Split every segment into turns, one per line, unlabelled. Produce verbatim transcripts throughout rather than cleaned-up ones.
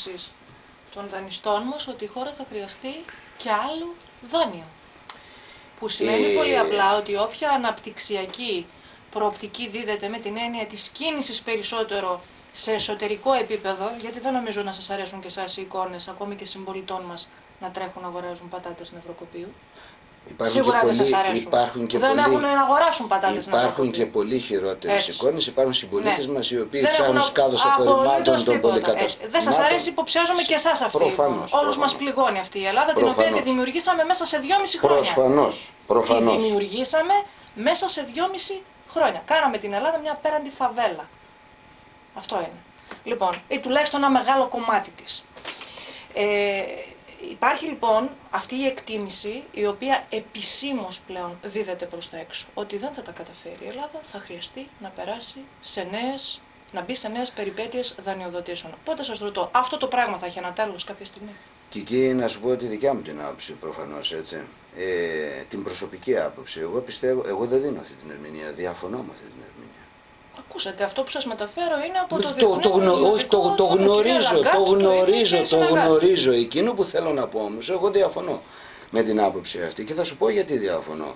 ανάκαμψης των δανειστών μας ότι η χώρα θα χρειαστεί και άλλο δάνειο. Που σημαίνει ε... πολύ απλά ότι όποια αναπτυξιακή προοπτική δίδεται με την έννοια της κίνησης περισσότερο σε εσωτερικό επίπεδο, γιατί δεν νομίζω να σας αρέσουν και εσάς οι εικόνες, ακόμη και συμπολιτών μας, να τρέχουν να αγοράζουν πατάτες νευροκοπείου.
Υπάρχουν
Σίγουρα
και
δεν
πολλοί,
σας αρέσουν.
υπάρχουν και
δεν
πολλοί,
έχουν να αγοράσουν πατάτες
Υπάρχουν
νευροκοπίου.
και πολύ χειρότερες εικόνες. Υπάρχουν συμπολίτες ναι. μας οι οποίοι ψάχνουν σκάδος απορριμμάτων των πολυκαταστημάτων.
Δεν σας αρέσει, υποψιάζομαι και εσάς αυτή.
Προφανώς.
Όλους μας πληγώνει αυτή η Ελλάδα,
προφανώς.
την οποία τη δημιουργήσαμε μέσα σε δυόμιση χρόνια.
Προφανώς. Προφανώς.
Τη δημιουργήσαμε μέσα σε δυόμιση χρόνια. Κάναμε την Ελλάδα μια απέραντη φαβέλα. Αυτό είναι. Λοιπόν, ή τουλάχιστον ένα μεγάλο κομμάτι της. Ε, υπάρχει λοιπόν αυτή η εκτίμηση η οποία επισήμως πλέον δίδεται προς τα έξω. Ότι δεν θα τα καταφέρει η Ελλάδα, θα χρειαστεί να περάσει σε νέες, να μπει σε νέες περιπέτειες δανειοδοτήσεων. Οπότε σας ρωτώ, αυτό το πράγμα θα έχει ένα τέλος κάποια στιγμή?
Και εκεί να σου πω τη δικιά μου την άποψη προφανώς, έτσι. Ε, την προσωπική άποψη. Εγώ πιστεύω, εγώ δεν δίνω αυτή την ερμηνεία, διαφωνώ με αυτή την ερμηνεία.
Ακούσατε, αυτό που σας μεταφέρω είναι από το,
το
διεθνές
το, γνω, όχι, το, το γνωρίζω, το γνωρίζω, το, το γνωρίζω. Εκείνο που θέλω να πω όμως, εγώ διαφωνώ με την άποψη αυτή και θα σου πω γιατί διαφωνώ.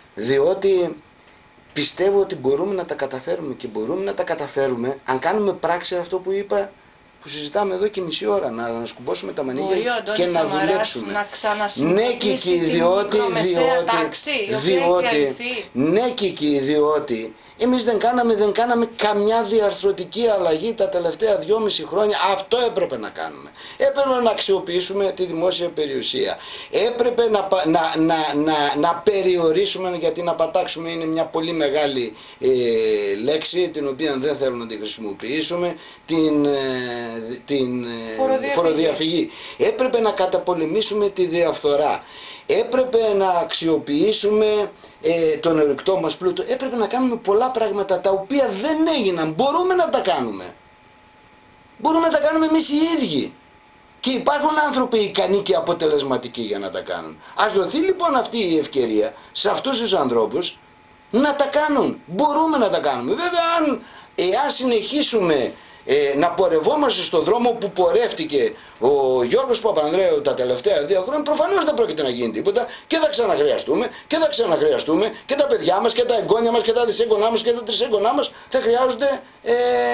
Διότι πιστεύω ότι μπορούμε να τα καταφέρουμε και μπορούμε να τα καταφέρουμε αν κάνουμε πράξη αυτό που είπα, που συζητάμε εδώ και μισή ώρα, να, να σκουμπώσουμε τα μανίκια και να δουλέψουμε.
Να
ναι και εκεί διότι, διότι,
τάξη,
διότι, ναι και εκεί διότι εμείς δεν κάναμε, δεν κάναμε καμιά διαρθρωτική αλλαγή τα τελευταία δυόμιση χρόνια. Αυτό έπρεπε να κάνουμε. Έπρεπε να αξιοποιήσουμε τη δημόσια περιουσία. Έπρεπε να, να, να, να, να περιορίσουμε, γιατί να πατάξουμε είναι μια πολύ μεγάλη ε, λέξη, την οποία δεν θέλω να την χρησιμοποιήσουμε, την, ε, την φοροδιαφυγή. φοροδιαφυγή. Έπρεπε να καταπολεμήσουμε τη διαφθορά. Έπρεπε να αξιοποιήσουμε ε, τον ορυκτό μας πλούτο. Έπρεπε να κάνουμε πολλά πράγματα τα οποία δεν έγιναν. Μπορούμε να τα κάνουμε. Μπορούμε να τα κάνουμε εμείς οι ίδιοι. Και υπάρχουν άνθρωποι ικανοί και αποτελεσματικοί για να τα κάνουν. Ας δοθεί λοιπόν αυτή η ευκαιρία σε αυτούς τους ανθρώπους να τα κάνουν. Μπορούμε να τα κάνουμε. Βέβαια αν εάν συνεχίσουμε Ε, να πορευόμαστε στον δρόμο που πορεύτηκε ο Γιώργος Παπανδρέου τα τελευταία δύο χρόνια, προφανώς δεν πρόκειται να γίνει τίποτα και θα ξαναχρειαστούμε και θα ξαναχρειαστούμε και τα παιδιά μας και τα εγγόνια μας και τα δυσέγγονά μας και τα τρισέγγονά μας θα χρειάζονται ε,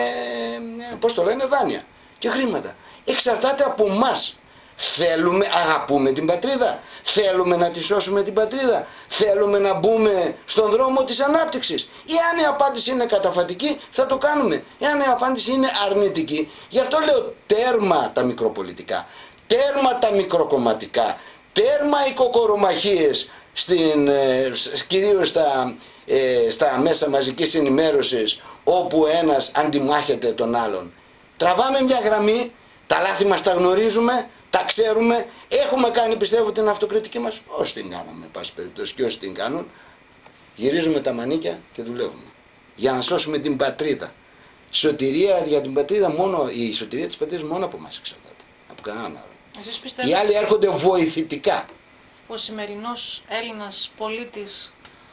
πώς το λένε, δάνεια και χρήματα. Εξαρτάται από εμάς. Θέλουμε, αγαπούμε την πατρίδα, θέλουμε να τη σώσουμε την πατρίδα, θέλουμε να μπούμε στον δρόμο της ανάπτυξης. Εάν η απάντηση είναι καταφατική θα το κάνουμε, εάν η απάντηση είναι αρνητική, γι' αυτό λέω τέρμα τα μικροπολιτικά, τέρμα τα μικροκομματικά, τέρμα οι κοκορομαχίες, στην, ε, κυρίως στα, ε, στα μέσα μαζικής ενημέρωσης, όπου ένας αντιμάχεται τον άλλον. Τραβάμε μια γραμμή, τα λάθη μας τα γνωρίζουμε, τα ξέρουμε, έχουμε κάνει πιστεύω την αυτοκριτική μας, όσοι την κάναμε, πάση περιπτώσει και όσοι την κάνουν, γυρίζουμε τα μανίκια και δουλεύουμε. Για να σώσουμε την πατρίδα. Σωτηρία για την πατρίδα μόνο, η σωτηρία της πατρίδας μόνο από εμάς εξαρτάται. Από κανέναν άλλο. Οι άλλοι έρχονται βοηθητικά.
Ο σημερινός Έλληνας πολίτης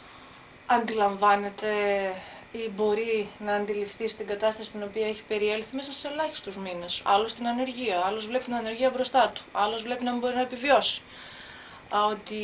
αντιλαμβάνεται ή μπορεί να αντιληφθεί στην κατάσταση στην οποία έχει περιέλθει μέσα σε ελάχιστους μήνες. Άλλος στην ανεργία, άλλος βλέπει την ανεργία μπροστά του, άλλος βλέπει να μην μπορεί να επιβιώσει. Α, ότι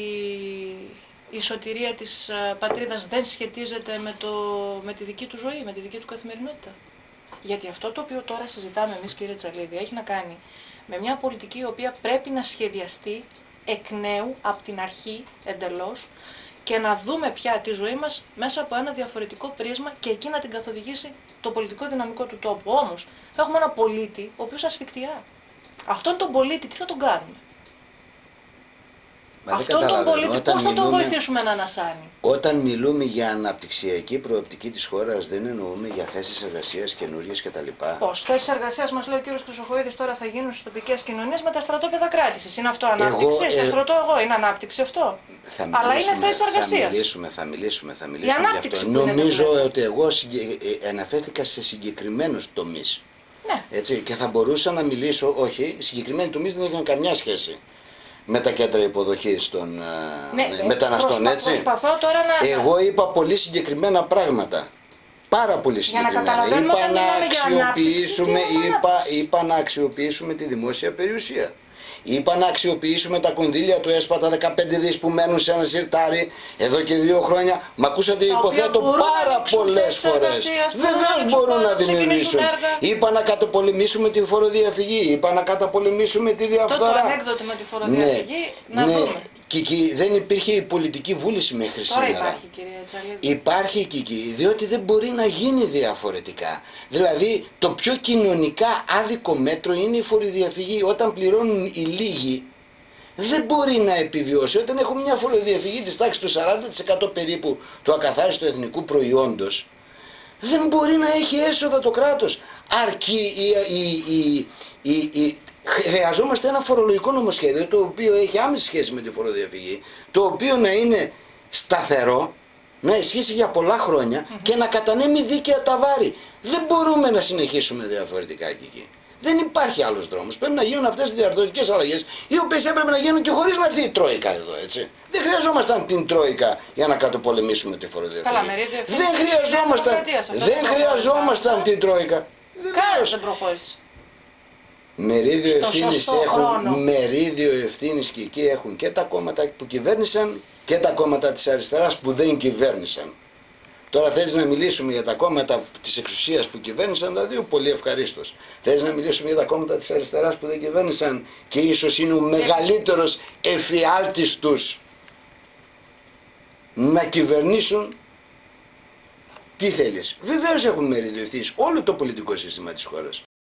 η σωτηρία της πατρίδας δεν σχετίζεται με, το, με τη δική του ζωή, με τη δική του καθημερινότητα. Γιατί αυτό το οποίο τώρα συζητάμε εμείς, κύριε Τσαλίδη, έχει να κάνει με μια πολιτική η οποία πρέπει να σχεδιαστεί εκ νέου, από την αρχή εντελώς, και να δούμε πια τη ζωή μας μέσα από ένα διαφορετικό πρίσμα και εκεί να την καθοδηγήσει το πολιτικό δυναμικό του τόπου. Όμως, έχουμε ένα πολίτη ο οποίος ασφικτιά. Αυτόν τον πολίτη τι θα τον κάνουμε?
Μα
Αυτόν τον πολίτη πώς θα τον βοηθήσουμε να ανασάνει?
Όταν μιλούμε για αναπτυξιακή προοπτική της χώρας, δεν εννοούμε για θέσεις εργασίας καινούριες κτλ.
Πώς? Θέσεις εργασίας, μας λέει ο κύριος Χρυσοχοΐδης, τώρα θα γίνουν στις τοπικές κοινωνίες με τα στρατόπεδα κράτησης. Είναι αυτό ανάπτυξη? Εγώ, σας ε... ρωτώ εγώ, είναι ανάπτυξη αυτό? Αλλά είναι θέσεις εργασίας.
Θα μιλήσουμε, θα μιλήσουμε, θα μιλήσουμε για αυτό. Νομίζω είναι ότι εγώ συγκε... αναφέρθηκα σε συγκεκριμένους τομείς.
Ναι.
Έτσι, και θα μπορούσα να μιλήσω, όχι, οι συγκεκριμένοι τομείς δεν είχαν καμιά σχέση με τα κέντρα υποδοχής των ναι, μεταναστών,
προσπα,
έτσι.
Προσπαθώ τώρα να...
Εγώ είπα πολύ συγκεκριμένα πράγματα. πάρα πολύ συγκεκριμένα.
Για να καταλαβαίνουμε
είπα
όταν
να
μιλάμε για
αξιοποιήσουμε,
ανάπτυξη,
είπα, είπα να αξιοποιήσουμε τη δημόσια περιουσία. Είπα να αξιοποιήσουμε τα κονδύλια του ΕΣΠΑ, τα δεκαπέντε δις που μένουν σε ένα σιρτάρι εδώ και δύο χρόνια. Μ' ακούσατε, υποθέτω, πάρα πολλές φορές. Βεβαίως μπορούν να δημιουργήσουν. Είπα να καταπολεμήσουμε τη φοροδιαφυγή. Είπα να καταπολεμήσουμε τη διαφθορά.
Το ανέκδοτο με τη φοροδιαφυγή,
ναι,
να
ναι.
δούμε.
Κική, δεν υπήρχε η πολιτική βούληση μέχρι
Τώρα
σήμερα.
υπάρχει, κυρία Τσαλίδη.
Υπάρχει, Κική, διότι δεν μπορεί να γίνει διαφορετικά. Δηλαδή, το πιο κοινωνικά άδικο μέτρο είναι η φοροδιαφυγή. Όταν πληρώνουν οι λίγοι, δεν μπορεί να επιβιώσει. Όταν έχουμε μια φοροδιαφυγή της τάξης του σαράντα τοις εκατό περίπου του ακαθάριστου εθνικού προϊόντος, δεν μπορεί να έχει έσοδα το κράτος. Αρκεί η, η, η, η, η, χρειαζόμαστε ένα φορολογικό νομοσχέδιο το οποίο έχει άμεση σχέση με τη φοροδιαφυγή, το οποίο να είναι σταθερό, να ισχύσει για πολλά χρόνια mm-hmm. και να κατανέμει δίκαια τα βάρη. Δεν μπορούμε να συνεχίσουμε διαφορετικά εκεί. Δεν υπάρχει άλλος δρόμος. Πρέπει να γίνουν αυτές οι διαρθρωτικές αλλαγές, οι οποίες έπρεπε να γίνουν και χωρίς να έρθει η Τρόικα εδώ, έτσι. Δεν χρειαζόμασταν την Τρόικα για να κατοπολεμήσουμε τη φοροδιαφυγή.
Καλά, μερίδιο ευθύνης.
Δεν χρειαζόμασταν, δεν χρειαζόμασταν την Τρόικα.
Καν δεν προχώρησε.
Μερίδιο ευθύνης έχουν, μερίδιο ευθύνης και εκεί έχουν και τα κόμματα που κυβέρνησαν και τα κόμματα της αριστεράς που δεν κυβέρνησαν. Τώρα θέλεις να μιλήσουμε για τα κόμματα της εξουσίας που κυβέρνησαν, δηλαδή πολύ ευχαρίστως. Θέλεις να μιλήσουμε για τα κόμματα της αριστεράς που δεν κυβέρνησαν και ίσως είναι ο μεγαλύτερος εφιάλτης τους να κυβερνήσουν. Τι θέλεις? Βεβαίως έχουν μερίδιο ευθύνης όλο το πολιτικό σύστημα της χώρας.